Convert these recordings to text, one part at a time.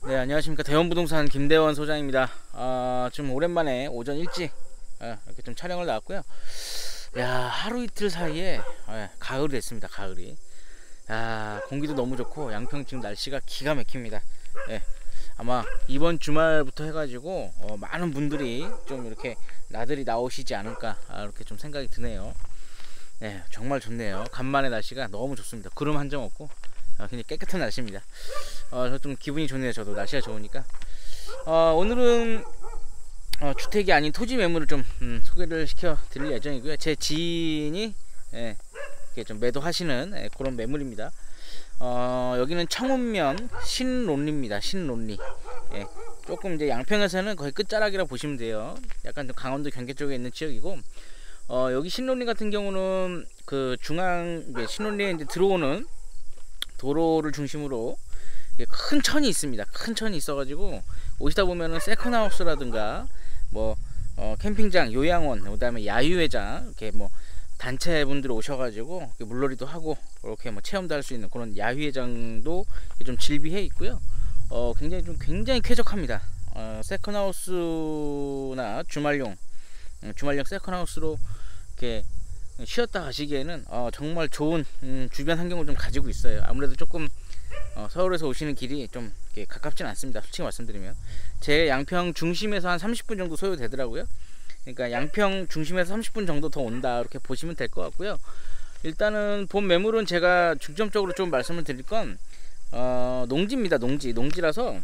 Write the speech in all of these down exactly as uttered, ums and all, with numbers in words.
네, 안녕하십니까. 대원부동산 김대원 소장입니다. 아, 좀 오랜만에 오전 일찍 아, 이렇게 좀 촬영을 나왔고요. 야, 하루 이틀 사이에 아, 가을이 됐습니다. 가을이. 야, 공기도 너무 좋고 양평 지금 날씨가 기가 막힙니다. 예, 아마 이번 주말부터 해가지고 어, 많은 분들이 좀 이렇게 나들이 나오시지 않을까 아, 이렇게 좀 생각이 드네요. 네, 정말 좋네요. 간만에 날씨가 너무 좋습니다. 구름 한 점 없고 아, 굉장히 깨끗한 날씨입니다. 어, 저 좀 기분이 좋네요. 저도 날씨가 좋으니까. 어, 오늘은 어, 주택이 아닌 토지 매물을 좀 음, 소개를 시켜 드릴 예정이고요. 제 지인이 예, 이렇게 좀 매도하시는 예, 그런 매물입니다. 어, 여기는 청운면 신론리입니다. 신론리. 예, 조금 이제 양평에서는 거의 끝자락이라 보시면 돼요. 약간 강원도 경계 쪽에 있는 지역이고, 어, 여기 신론리 같은 경우는 그 중앙 신론리에 이제 들어오는 도로를 중심으로 큰 천이 있습니다. 큰 천이 있어가지고 오시다 보면은 세컨하우스라든가 뭐 어, 캠핑장, 요양원, 그다음에 야유회장 이렇게 뭐 단체분들 오셔가지고 물놀이도 하고 이렇게 뭐 체험도 할 수 있는 그런 야유회장도 좀 즐비해 있고요. 어, 굉장히 좀 굉장히 쾌적합니다. 어, 세컨하우스나 주말용 주말용 세컨하우스로 이렇게 쉬었다 가시기에는 어, 정말 좋은 음, 주변 환경을 좀 가지고 있어요. 아무래도 조금 어, 서울에서 오시는 길이 좀 가깝진 않습니다. 솔직히 말씀드리면 제 양평 중심에서 한 삼십 분 정도 소요되더라고요. 그러니까 양평 중심에서 삼십 분 정도 더 온다 이렇게 보시면 될 것 같고요. 일단은 본 매물은 제가 중점적으로 좀 말씀을 드릴 건 어, 농지입니다. 농지 농지라서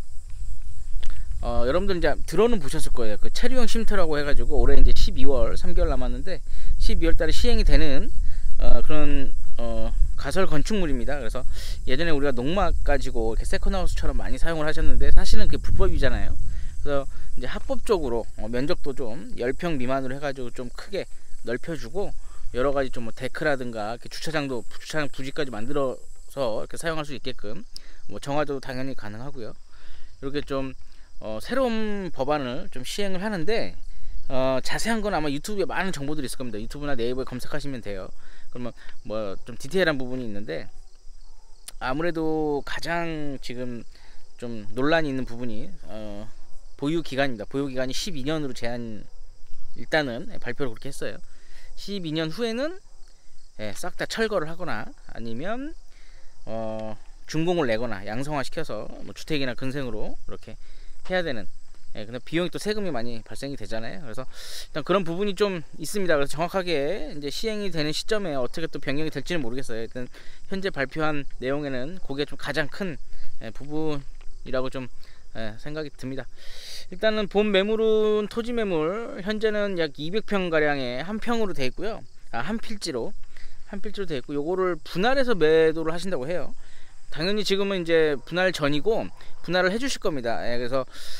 어, 여러분들 이제 들어는 보셨을 거예요. 그 체류형 쉼터라고 해가지고 올해 이제 십이월 삼 개월 남았는데 십이월 달에 시행이 되는 어, 그런 어, 가설 건축물입니다. 그래서 예전에 우리가 농막 가지고 이렇게 세컨하우스처럼 많이 사용을 하셨는데 사실은 그게 불법이잖아요. 그래서 이제 합법적으로 어, 면적도 좀 십 평 미만으로 해가지고 좀 크게 넓혀주고 여러 가지 좀 뭐 데크라든가 이렇게 주차장도 주차장 부지까지 만들어서 이렇게 사용할 수 있게끔 뭐 정화도 당연히 가능하고요. 이렇게 좀 어, 새로운 법안을 좀 시행을 하는데 어, 자세한 건 아마 유튜브에 많은 정보들이 있을 겁니다. 유튜브나 네이버에 검색하시면 돼요. 그러면 뭐 좀 디테일한 부분이 있는데 아무래도 가장 지금 좀 논란이 있는 부분이 어, 보유 기간입니다. 보유 기간이 십이 년으로 제한 일단은 발표를 그렇게 했어요. 십이 년 후에는 예, 싹 다 철거를 하거나 아니면 어, 준공을 내거나 양성화 시켜서 뭐 주택이나 근생으로 이렇게 해야 되는. 예, 근데 비용이 또 세금이 많이 발생이 되잖아요. 그래서 일단 그런 부분이 좀 있습니다. 그래서 정확하게 이제 시행이 되는 시점에 어떻게 또 변경이 될지는 모르겠어요. 일단 현재 발표한 내용에는 그게 좀 가장 큰 예, 부분이라고 좀 예, 생각이 듭니다. 일단은 본 매물은 토지 매물 현재는 약 이백 평 가량의 한 평으로 되어 있고요. 아, 한 필지로 한 필지로 되어 있고 요거를 분할해서 매도를 하신다고 해요. 당연히 지금은 이제 분할 전이고 분할을 해 주실 겁니다. 예, 그래서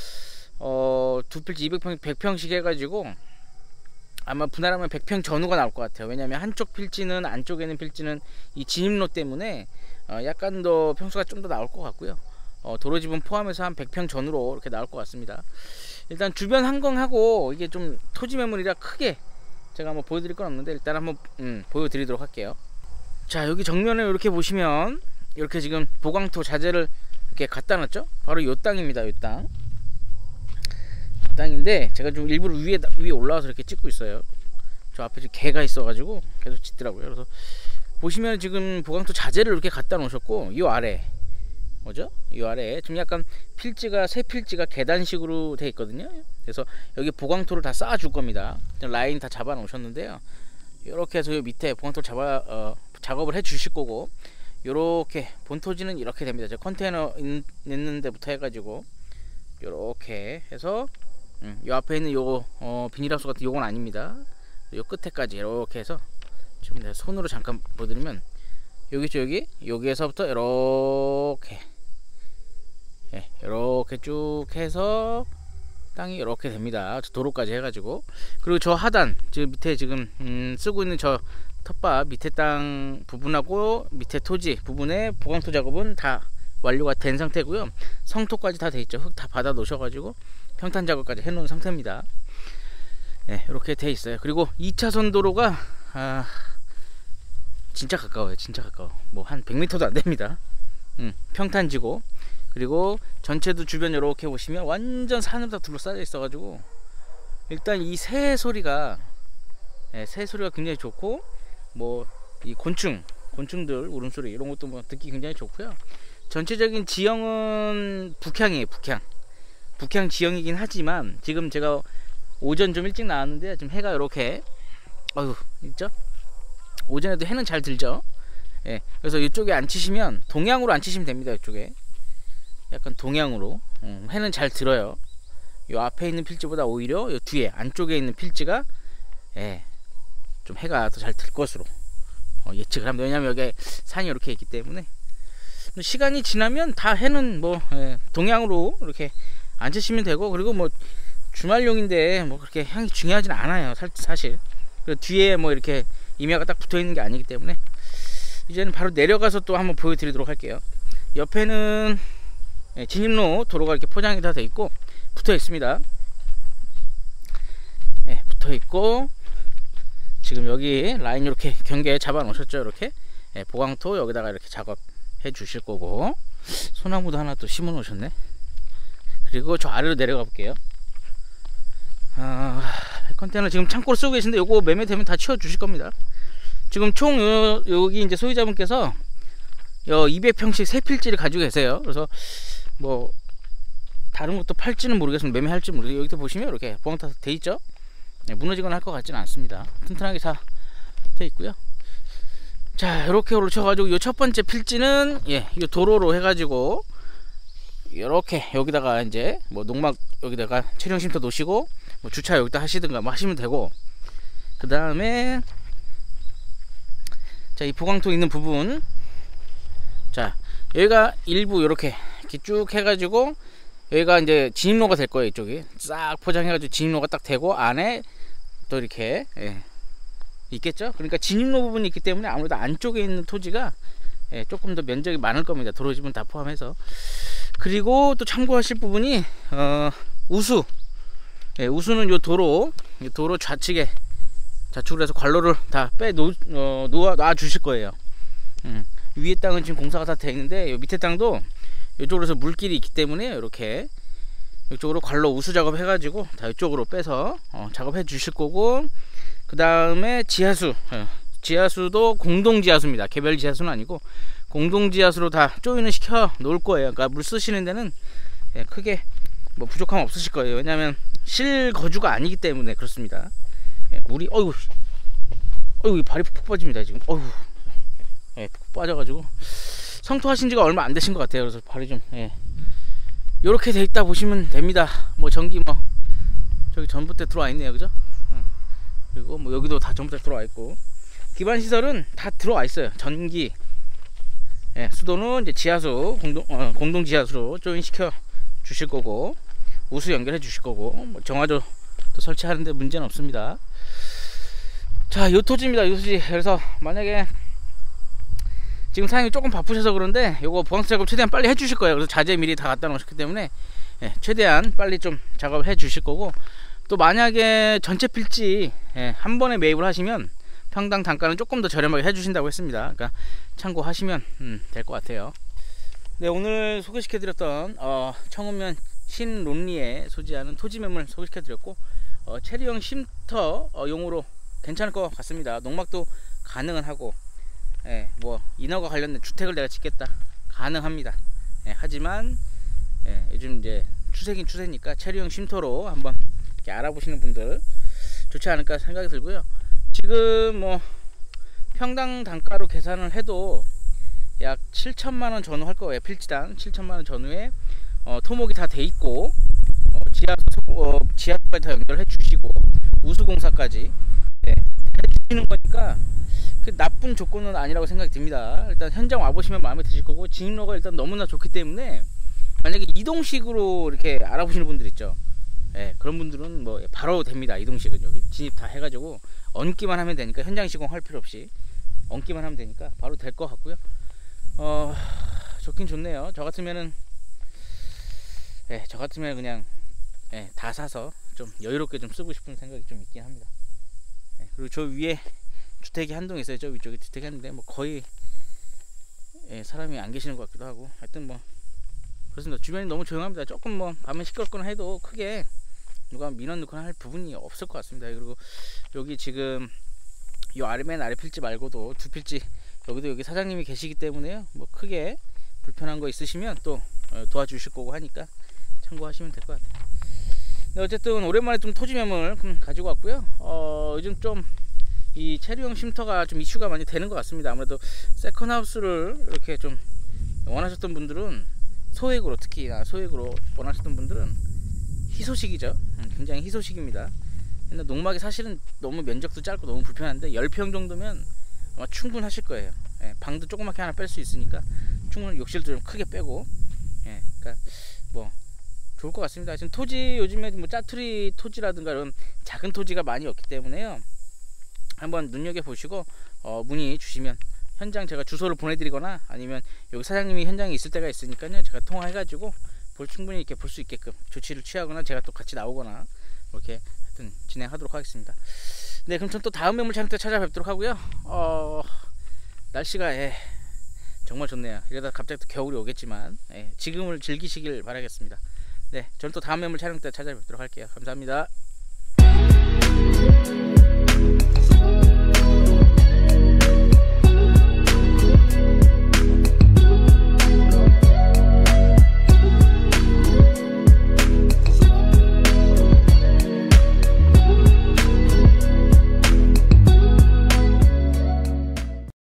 어, 두 필지 이백 평, 백 평씩 해가지고 아마 분할하면 백 평 전후가 나올 것 같아요. 왜냐면 한쪽 필지는 안쪽에 있는 필지는 이 진입로 때문에 어, 약간 더 평수가 좀 더 나올 것 같고요. 어, 도로 지분 포함해서 한 백 평 전후로 이렇게 나올 것 같습니다. 일단 주변 한공하고 이게 좀 토지 매물이라 크게 제가 한번 보여드릴 건 없는데 일단 한번 음, 보여드리도록 할게요. 자, 여기 정면에 이렇게 보시면 이렇게 지금 보강토 자재를 이렇게 갖다 놨죠. 바로 요 땅입니다. 요 땅. 땅인데 제가 좀 일부러 위에 위에 올라와서 이렇게 찍고 있어요. 저 앞에 지금 개가 있어가지고 계속 짖더라고요. 그래서 보시면 지금 보강토 자재를 이렇게 갖다 놓으셨고 이 아래 뭐죠? 이 아래에 좀 약간 필지가 새 필지가 계단식으로 돼 있거든요. 그래서 여기 보강토를 다 쌓아 줄 겁니다. 라인 다 잡아 놓으셨는데요. 이렇게 해서 이 밑에 보강토 잡아 어, 작업을 해 주실 거고 요렇게 본토지는 이렇게 됩니다. 저 컨테이너 있는 데부터 해가지고 요렇게 해서 음, 요 앞에 있는 요 어, 비닐하우스 같은 요건 아닙니다. 요 끝에까지 이렇게 해서 지금 내가 손으로 잠깐 보여드리면 여기 있죠. 여기 여기에서부터 이렇게 예, 이렇게 쭉 해서 땅이 이렇게 됩니다. 도로까지 해가지고 그리고 저 하단 지금 밑에 지금 음, 쓰고 있는 저 텃밭 밑에 땅 부분하고 밑에 토지 부분의 보강토 작업은 다 완료가 된 상태고요. 성토까지 다 돼 있죠. 흙 다 받아 놓으셔가지고 평탄 작업까지 해 놓은 상태입니다. 네, 이렇게 돼 있어요. 그리고 이 차선 도로가 아, 진짜 가까워요. 진짜 가까워. 뭐 한 백 미터도 안 됩니다. 음, 평탄지고 그리고 전체도 주변 이렇게 보시면 완전 산으로 다 둘러싸여 있어 가지고 일단 이 새 소리가 예, 새 소리가 굉장히 좋고 뭐 이 곤충 곤충들 울음소리 이런 것도 뭐 듣기 굉장히 좋고요. 전체적인 지형은 북향이에요. 북향 북향 지형이긴 하지만 지금 제가 오전 좀 일찍 나왔는데 지금 해가 이렇게 어휴 있죠. 오전에도 해는 잘 들죠. 예, 그래서 이쪽에 앉히시면 동향으로 앉히시면 됩니다. 이쪽에 약간 동향으로 음, 해는 잘 들어요. 요 앞에 있는 필지보다 오히려 요 뒤에 안쪽에 있는 필지가 예, 좀 해가 더 잘 들 것으로 어, 예측을 합니다. 왜냐면 여기 산이 이렇게 있기 때문에 시간이 지나면 다 해는 뭐 예, 동향으로 이렇게 앉으시면 되고 그리고 뭐 주말용인데 뭐 그렇게 향이 중요하진 않아요. 사실 그리고 뒤에 뭐 이렇게 임야가 딱 붙어 있는 게 아니기 때문에 이제는 바로 내려가서 또 한번 보여드리도록 할게요. 옆에는 예, 진입로 도로가 이렇게 포장이 다 돼 있고 붙어 있습니다. 예, 붙어 있고 지금 여기 라인 이렇게 경계에 잡아 놓으셨죠. 이렇게 예, 보강토 여기다가 이렇게 작업해 주실 거고 소나무도 하나 또 심어 놓으셨네. 그리고 저 아래로 내려가 볼게요. 아, 컨테이너 지금 창고로 쓰고 계신데 요거 매매되면 다 치워 주실 겁니다. 지금 총 요, 여기 이제 소유자분께서 요 이백 평씩 세 필지를 가지고 계세요. 그래서 뭐 다른 것도 팔지는 모르겠습니다. 매매할지 모르겠어요. 여기서 보시면 이렇게 보강타 돼 있죠. 네, 무너지거나 할 것 같지는 않습니다. 튼튼하게 다 돼 있고요. 자, 이렇게 올려가지고 요 첫 번째 필지는 예, 이 도로로 해가지고 이렇게 여기다가 이제 뭐 농막 여기다가 체령 쉼터 놓으시고 뭐 주차 여기다 하시든가 뭐 하시면 되고 그 다음에 자, 이 보강토 있는 부분 자 여기가 일부 이렇게 이렇게 쭉 해가지고 여기가 이제 진입로가 될 거예요. 이쪽이 싹 포장해가지고 진입로가 딱 되고 안에 또 이렇게 예, 있겠죠. 그러니까 진입로 부분이 있기 때문에 아무래도 안쪽에 있는 토지가 예, 조금 더 면적이 많을 겁니다. 도로지분 다 포함해서. 그리고 또 참고하실 부분이 어, 우수 예, 우수는 요 도로 요 도로 좌측에 좌측으로 해서 관로를 다 빼 놓, 어, 놓아, 놔 주실 거예요. 음, 위에 땅은 지금 공사가 다 되어 있는데 요 밑에 땅도 이쪽으로 해서 물길이 있기 때문에 이렇게 이쪽으로 관로 우수 작업 해가지고 다 이쪽으로 빼서 어, 작업해 주실 거고 그 다음에 지하수 예, 지하수도 공동 지하수입니다. 개별 지하수는 아니고 공동 지하수로 다 조인을 시켜 놓을 거예요. 그러니까 물 쓰시는 데는 예, 크게 뭐 부족함 없으실 거예요. 왜냐하면 실거주가 아니기 때문에 그렇습니다. 예, 물이 어이구 어이구 발이 푹 빠집니다 지금. 어이구 예, 푹 빠져가지고 성토하신 지가 얼마 안 되신 것 같아요. 그래서 발이 좀 예, 요렇게 돼 있다 보시면 됩니다. 뭐 전기 뭐 저기 전봇대 들어와 있네요, 그죠? 어. 그리고 뭐 여기도 다 전봇대 들어와 있고 기반 시설은 다 들어와 있어요. 전기, 예, 수도는 이제 지하수 공동 어, 공동 지하수로 조인 시켜 주실 거고 우수 연결해 주실 거고 뭐 정화조 또 설치하는데 문제는 없습니다. 자, 요 토지입니다. 요 토지. 그래서 만약에 지금 사장님이 조금 바쁘셔서 그런데 요거 보강토 작업 최대한 빨리 해 주실 거예요. 그래서 자재 미리 다 갖다 놓으셨기 때문에 예, 최대한 빨리 좀 작업을 해 주실 거고 또 만약에 전체 필지 예, 한 번에 매입을 하시면 평당 단가는 조금 더 저렴하게 해 주신다고 했습니다. 그러니까 참고하시면 음, 될 것 같아요. 네, 오늘 소개시켜 드렸던 어, 청운면 신론리에 소지하는 토지 매물 소개시켜 드렸고 어, 체리형 쉼터 어, 용으로 괜찮을 것 같습니다. 농막도 가능은 하고 예, 뭐 인허가 관련된 주택을 내가 짓겠다 가능합니다. 예, 하지만 예, 요즘 이제 추세긴 추세니까 체류형 쉼터로 한번 이렇게 알아보시는 분들 좋지 않을까 생각이 들고요. 지금 뭐 평당 단가로 계산을 해도 약 칠천만 원 전후 할 거예요. 필지당 칠천만 원 전후에 어, 토목이 다 돼 있고 어, 지하수 어, 지하수까지 다 연결해 주시고 우수공사까지 예, 해 주시는 거니까 나쁜 조건은 아니라고 생각이 듭니다. 일단 현장 와보시면 마음에 드실 거고 진입로가 일단 너무나 좋기 때문에 만약에 이동식으로 이렇게 알아보시는 분들 있죠. 예, 그런 분들은 뭐 바로 됩니다. 이동식은 여기 진입 다 해가지고 얹기만 하면 되니까 현장 시공 할 필요 없이 얹기만 하면 되니까 바로 될 것 같고요. 어, 좋긴 좋네요. 저 같으면은 예, 저 같으면 그냥 예, 다 사서 좀 여유롭게 좀 쓰고 싶은 생각이 좀 있긴 합니다. 예, 그리고 저 위에 주택이 한 동 있어요. 저 위쪽에 주택이 한데 뭐 거의 예, 사람이 안 계시는 것 같기도 하고 하여튼 뭐 그렇습니다. 주변이 너무 조용합니다. 조금 뭐 밤에 시끄럽거나 해도 크게 누가 민원 넣거나 할 부분이 없을 것 같습니다. 그리고 여기 지금 이 아래 맨 아래 필지 말고도 두 필지 여기도 여기 사장님이 계시기 때문에요. 뭐 크게 불편한 거 있으시면 또 도와주실 거고 하니까 참고하시면 될 것 같아요. 네, 어쨌든 오랜만에 좀 토지매물 가지고 왔고요. 어, 요즘 좀 이 체류형 쉼터가 좀 이슈가 많이 되는 것 같습니다. 아무래도 세컨하우스를 이렇게 좀 원하셨던 분들은 소액으로, 특히나 소액으로 원하셨던 분들은 희소식이죠. 굉장히 희소식입니다. 근데 농막이 사실은 너무 면적도 짧고 너무 불편한데 십 평 정도면 아마 충분하실 거예요. 예, 방도 조그맣게 하나 뺄 수 있으니까 충분히 욕실도 좀 크게 빼고, 예, 그러니까 뭐 좋을 것 같습니다. 지금 토지 요즘에 뭐 짜투리 토지라든가 이런 작은 토지가 많이 없기 때문에요. 한번 눈여겨 보시고 어, 문의 주시면 현장 제가 주소를 보내드리거나 아니면 여기 사장님이 현장에 있을 때가 있으니까요. 제가 통화해가지고 볼 충분히 이렇게 볼 수 있게끔 조치를 취하거나 제가 또 같이 나오거나 이렇게 하여튼 진행하도록 하겠습니다. 네, 그럼 전 또 다음 매물 촬영 때 찾아뵙도록 하고요. 어, 날씨가 예, 정말 좋네요. 이러다 갑자기 또 겨울이 오겠지만 예, 지금을 즐기시길 바라겠습니다. 네, 저는 또 다음 매물 촬영 때 찾아뵙도록 할게요. 감사합니다.